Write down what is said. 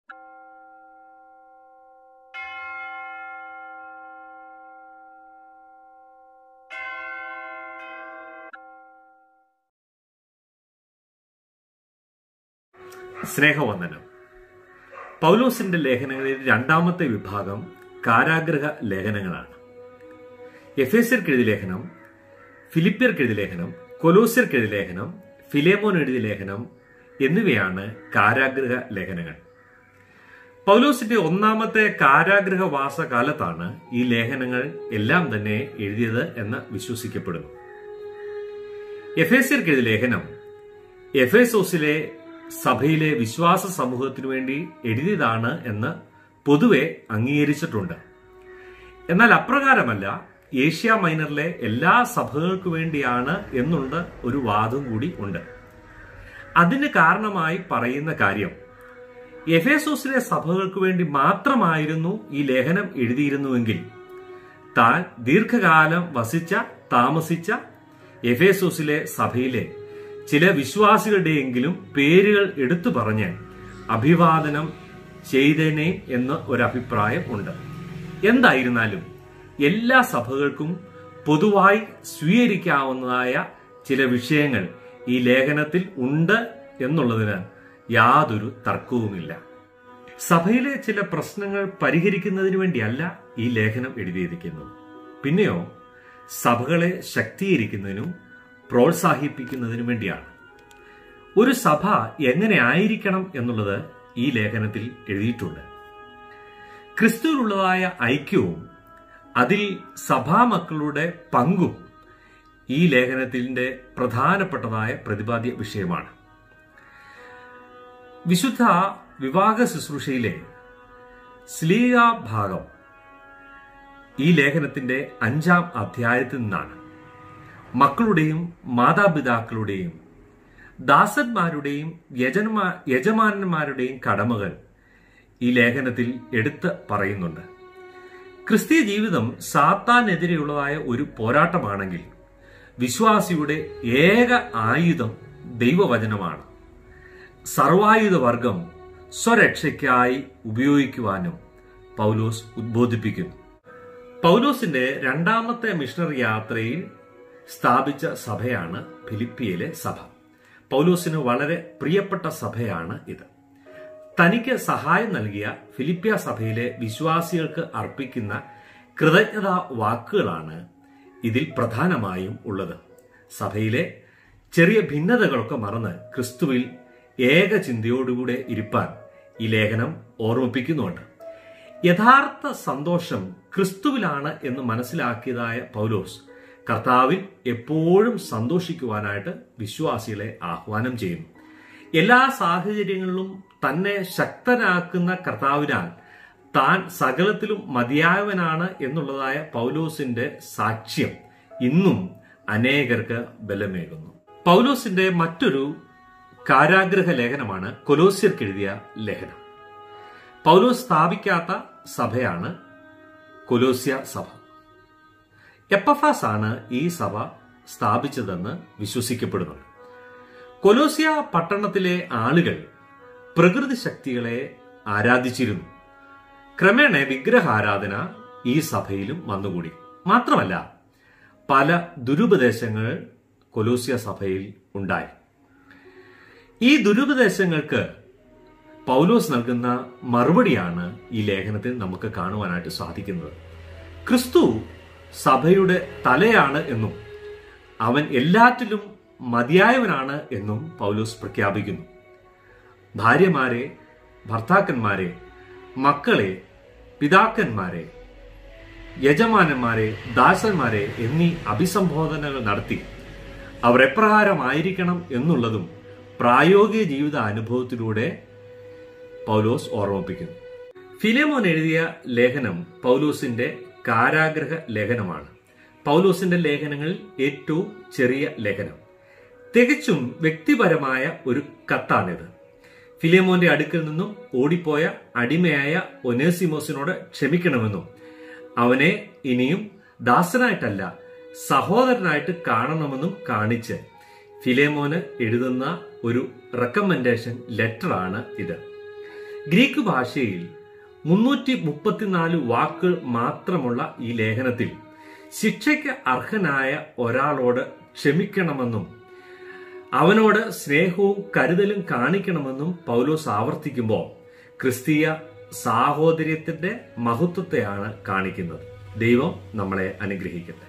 സ്നേഹവന്ദനം. പൗലോസിന്റെ ലേഖനങ്ങളിൽ രണ്ടാമത്തെ വിഭാഗം കാരാഗ്രഹ ലേഖനങ്ങളാണ്. എഫേസ്യർക്കെഴുതിയ ലേഖനം, ഫിലിപ്പിയർക്കെഴുതിയ ലേഖനം, കൊലോസ്യർക്കെഴുതിയ ലേഖനം, ഫിലേമോൻ എഴുതിയ ലേഖനം എന്നിവയാണ് കാരാഗ്രഹ ലേഖനങ്ങൾ. പൗലോസിന്റെ ഒന്നാമത്തെ കാരാഗ്രഹവാസ കാലത്താണ് ഈ ലേഖനങ്ങൾ എല്ലാം തന്നെ എഴുതിയത് എന്ന് വിശ്വസിക്കപ്പെടുന്നു. എഫേസ്യർക്കെഴുതിയ ലേഖനം എഫേസോസിലെ സഭയിലെ വിശ്വാസ സമൂഹത്തിനു വേണ്ടി എഴുതിയതാണ് എന്ന് പൊതുവെ അംഗീകരിച്ചിട്ടുണ്ട്. എന്നാൽ അപ്രകാരമല്ല, ഏഷ്യ മൈനറിലെ എല്ലാ സഭകൾക്കു വേണ്ടിയാണ് എന്നുള്ള ഒരു വാദം കൂടി ഉണ്ട്. അതിന് കാരണമായി പറയുന്ന കാര്യം, എഫേസോസിലെ സഭകൾക്ക് വേണ്ടി മാത്രമായിരുന്നു ഈ ലേഖനം എഴുതിയിരുന്നുവെങ്കിൽ താൻ ദീർഘകാലം താമസിച്ച എഫേസോസിലെ സഭയിലെ ചില വിശ്വാസികളുടെയെങ്കിലും പേരുകൾ എടുത്തു പറഞ്ഞ് അഭിവാദനം ചെയ്തേനെ എന്ന് ഒരഭിപ്രായം ഉണ്ട്. എന്തായിരുന്നാലും എല്ലാ സഭകൾക്കും പൊതുവായി സ്വീകരിക്കാവുന്നതായ ചില വിഷയങ്ങൾ ഈ ലേഖനത്തിൽ ഉണ്ട് എന്നുള്ളതിന് യാതൊരു തർക്കവുമില്ല. സഭയിലെ ചില പ്രശ്നങ്ങൾ പരിഹരിക്കുന്നതിന് വേണ്ടിയല്ല ഈ ലേഖനം എഴുതിയിരിക്കുന്നത്. പിന്നെയോ സഭകളെ ശക്തീകരിക്കുന്നതിനും പ്രോത്സാഹിപ്പിക്കുന്നതിനു വേണ്ടിയാണ്. ഒരു സഭ എങ്ങനെ ആയിരിക്കണം എന്നുള്ളത് ഈ ലേഖനത്തിൽ എഴുതിയിട്ടുണ്ട്. ക്രിസ്തുവിലുള്ളതായ ഐക്യവും അതിൽ സഭാമക്കളുടെ പങ്കും ഈ ലേഖനത്തിന്റെ പ്രധാനപ്പെട്ടതായ പ്രതിപാദ്യ വിഷയമാണ്. വിശുദ്ധ വിവാഹ ശുശ്രൂഷയിലെ സ്ലീഹ ഭാഗം ഈ ലേഖനത്തിന്റെ 5-ാം അധ്യായത്തിൽ നിന്നാണ്. മക്കളുടെയും മാതാപിതാക്കളുടെയും ദാസന്മാരുടെയും യജമാനന്മാരുടെയും കടമകൾ ഈ ലേഖനത്തിൽ എടുത്ത് പറയുന്നുണ്ട്. ക്രിസ്തീയ ജീവിതം സാത്താനെതിരെയുള്ളതായ ഒരു പോരാട്ടമാണെങ്കിൽ വിശ്വാസിയുടെ ഏക ആയുധം ദൈവവചനമാണ്. സർവായുധ വർഗം സ്വരക്ഷയ്ക്കായി ഉപയോഗിക്കുവാനും പൗലോസ് ഉദ്ബോധിപ്പിക്കുന്നു. പൗലോസിന്റെ രണ്ടാമത്തെ മിഷണറി യാത്രയിൽ സ്ഥാപിച്ച സഭയാണ് ഫിലിപ്പിയിലെ സഭ. പൗലോസിന് വളരെ പ്രിയപ്പെട്ട സഭയാണ് ഇത്. തനിക്ക് സഹായം നൽകിയ ഫിലിപ്പിയ സഭയിലെ വിശ്വാസികൾക്ക് അർപ്പിക്കുന്ന കൃതജ്ഞതാ വാക്കുകളാണ് ഇതിൽ പ്രധാനമായും ഉള്ളത്. സഭയിലെ ചെറിയ ഭിന്നതകളൊക്കെ മറന്ന് ക്രിസ്തുവിൽ ഏക ചിന്തയോടുകൂടെ ഇരിപ്പാൻ ഈ ലേഖനം ഓർമ്മിപ്പിക്കുന്നുണ്ട്. യഥാർത്ഥ സന്തോഷം ക്രിസ്തുവിലാണ് എന്ന് മനസ്സിലാക്കിയതായ പൗലോസ് കർത്താവിൽ എപ്പോഴും സന്തോഷിക്കുവാനായിട്ട് വിശ്വാസികളെ ആഹ്വാനം ചെയ്യുന്നു. എല്ലാ സാഹചര്യങ്ങളിലും തന്നെ ശക്തനാക്കുന്ന കർത്താവിനാൽ താൻ സകലത്തിലും മതിയായവനാണ് എന്നുള്ളതായ പൗലോസിന്റെ സാക്ഷ്യം ഇന്നും അനേകർക്ക് ബലമേകുന്നു. പൗലോസിന്റെ മറ്റൊരു കാരാഗ്രഹ ലേഖനമാണ് കൊലോസ്യർക്കെഴുതിയ ലേഖനം. പൗലോസ് സ്ഥാപിക്കാത്ത സഭയാണ് കൊലോസ്യ സഭ. എപ്പഫ്രാസ് ആണ് ഈ സഭ സ്ഥാപിച്ചതെന്ന് വിശ്വസിക്കപ്പെടുന്നുണ്ട്. കൊലോസ്യ പട്ടണത്തിലെ ആളുകൾ പ്രകൃതി ശക്തികളെ ആരാധിച്ചിരുന്നു. ക്രമേണ വിഗ്രഹാരാധന ഈ സഭയിലും വന്നുകൂടി. മാത്രമല്ല, പല ദുരുപദേശങ്ങൾ കൊലോസ്യ സഭയിൽ ഉണ്ടായി. ഈ ദുരുപദേശങ്ങൾക്ക് പൗലോസ് നൽകുന്ന മറുപടിയാണ് ഈ ലേഖനത്തിൽ നമുക്ക് കാണുവാനായിട്ട് സാധിക്കുന്നത്. ക്രിസ്തു സഭയുടെ തലയാണ് എന്നും അവൻ എല്ലാറ്റിലും മതിയായവനാണ് എന്നും പൗലോസ് പ്രഖ്യാപിക്കുന്നു. ഭാര്യമാരെ, ഭർത്താക്കന്മാരെ, മക്കളെ, പിതാക്കന്മാരെ, യജമാനന്മാരെ, ദാസന്മാരെ എന്നീ അഭിസംബോധനകൾ നടത്തി അവർ എപ്രകാരമായിരിക്കണം എന്നുള്ളതും പ്രായോഗിക ജീവിത അനുഭവത്തിലൂടെ പൗലോസ് ഓർമ്മിപ്പിക്കുന്നു. ഫിലേമോൻ എഴുതിയ ലേഖനം പൗലോസിന്റെ കാരാഗ്രഹ ലേഖനമാണ്. പൗലോസിന്റെ ലേഖനങ്ങളിൽ ഏറ്റവും ചെറിയ ലേഖനം. തികച്ചും വ്യക്തിപരമായ ഒരു കത്താണിത്. ഫിലേമോന്റെ അടുക്കൽ നിന്നും ഓടിപ്പോയ അടിമയായ ഒനേസിമോസിനോട് ക്ഷമിക്കണമെന്നും അവനെ ഇനിയും ദാസനായിട്ടല്ല സഹോദരനായിട്ട് കാണണമെന്നും കാണിച്ച് ഫിലേമോന് എഴുതുന്ന ഒരു റെക്കമെൻഡേഷൻ ലെറ്ററാണ് ഇത്. ഗ്രീക്ക് ഭാഷയിൽ 334 വാക്കുകൾ മാത്രമുള്ള ഈ ലേഖനത്തിൽ ശിക്ഷയ്ക്ക് അർഹനായ ഒരാളോട് ക്ഷമിക്കണമെന്നും അവനോട് സ്നേഹവും കരുതലും കാണിക്കണമെന്നും പൗലോസ് ആവർത്തിക്കുമ്പോൾ ക്രിസ്തീയ സാഹോദര്യത്തിന്റെ മഹത്വത്തെയാണ് കാണിക്കുന്നത്. ദൈവം നമ്മളെ അനുഗ്രഹിക്കട്ടെ.